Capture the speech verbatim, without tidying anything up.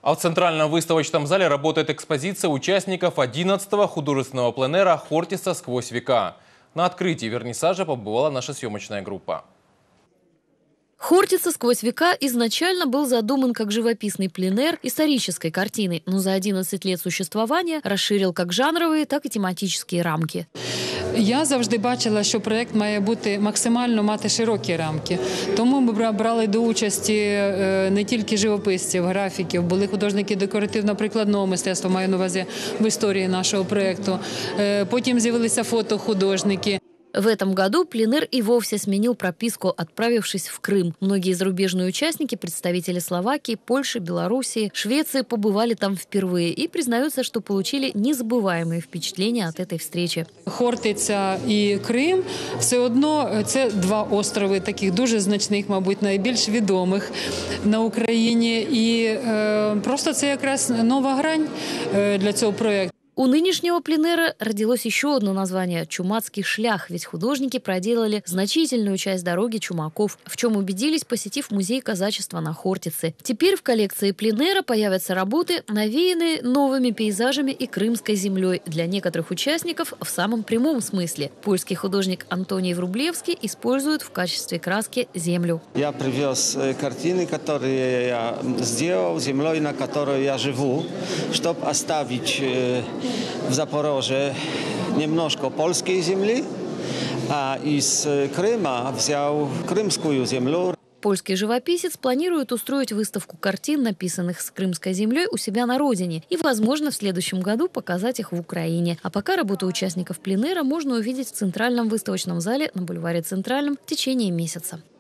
А в Центральном выставочном зале работает экспозиция участников одиннадцатого художественного пленэра «Хортица сквозь века». На открытии вернисажа побывала наша съемочная группа. «Хортица сквозь века» изначально был задуман как живописный пленэр исторической картины, но за одиннадцать лет существования расширил как жанровые, так и тематические рамки. Я завжди бачила, що проєкт має бути максимально мати широкі рамки. Тому ми брали до участі не тільки живописців, графіків, були художники декоративно-прикладного мистецтва, маю на увазі в історії нашого проєкту. Потім з'явилися фотохудожники. В этом году пленэр и вовсе сменил прописку, отправившись в Крым. Многие зарубежные участники, представители Словакии, Польши, Белоруссии, Швеции побывали там впервые и признаются, что получили незабываемые впечатления от этой встречи. Хортиця і Крим – все одно це два острови, таких дуже значних, мабуть, найбільш відомих на Україні. І е, просто це якраз нова грань для цього проєкту. У нынешнего пленэра родилось еще одно название – «Чумацкий шлях», ведь художники проделали значительную часть дороги Чумаков, в чем убедились, посетив музей казачества на Хортице. Теперь в коллекции пленэра появятся работы, навеянные новыми пейзажами и крымской землей. Для некоторых участников в самом прямом смысле. Польский художник Антоний Врублевский использует в качестве краски землю. Я привез картины, которые я сделал, землей, на которой я живу, чтобы оставить в Запорожье немножко польской земли, а из Крыма взял крымскую землю. Польский живописец планирует устроить выставку картин, написанных с крымской землей, у себя на родине. И, возможно, в следующем году показать их в Украине. А пока работу участников пленэра можно увидеть в Центральном выставочном зале на бульваре Центральном в течение месяца.